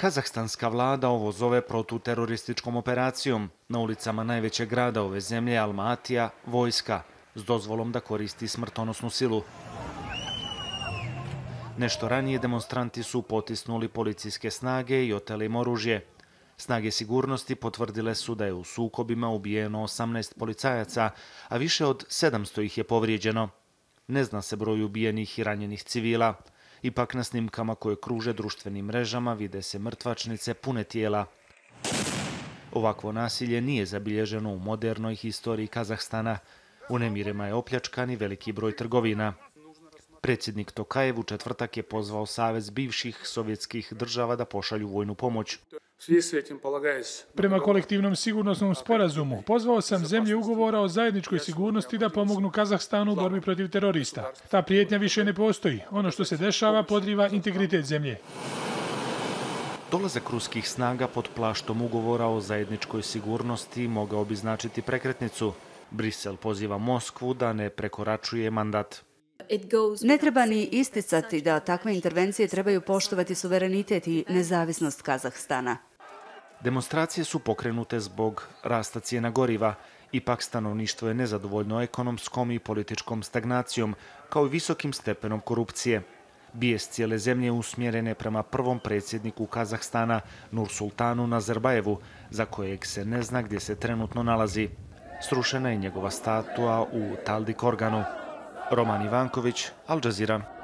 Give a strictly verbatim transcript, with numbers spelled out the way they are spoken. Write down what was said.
Kazahstanska vlada ovo zove protuterorističkom operacijom. Na ulicama najvećeg grada ove zemlje, Almatija, vojska, s dozvolom da koristi smrtonosnu silu. Nešto ranije demonstranti su potisnuli policijske snage i oteli im oružje. Snage sigurnosti potvrdile su da je u sukobima ubijeno osamnaest policajaca, a više od sedamsto ih je povrijeđeno. Ne zna se broj ubijenih i ranjenih civila. Ipak na snimkama koje kruže društvenim mrežama vide se mrtvačnice pune tijela. Ovakvo nasilje nije zabilježeno u modernoj historiji Kazahstana. U nemirima je opljačkan i veliki broj trgovina. Predsjednik Tokajev u četvrtak je pozvao Savez bivših sovjetskih država da pošalju vojnu pomoć. Prema kolektivnom sigurnosnom sporazumu, pozvao sam zemlje ugovora o zajedničkoj sigurnosti da pomognu Kazahstanu u borbi protiv terorista. Ta prijetnja više ne postoji. Ono što se dešava podriva integritet zemlje. Dolazak ruskih snaga pod plaštom ugovora o zajedničkoj sigurnosti mogao bi značiti prekretnicu. Brisel poziva Moskvu da ne prekoračuje mandat. Ne treba ni isticati da takve intervencije trebaju poštovati suverenitet i nezavisnost Kazahstana. Demonstracije su pokrenute zbog rasta cijena goriva. Ipak stanovništvo je nezadovoljno ekonomskom i političkom stagnacijom, kao i visokim stepenom korupcije. Bijes cijele zemlje usmjeren je prema prvom predsjedniku Kazahstana, Nursultanu Nazarbajevu, za kojeg se ne zna gdje se trenutno nalazi. Srušena je njegova statua u Taldykorganu. Roman Ivanković, Al Jazeera.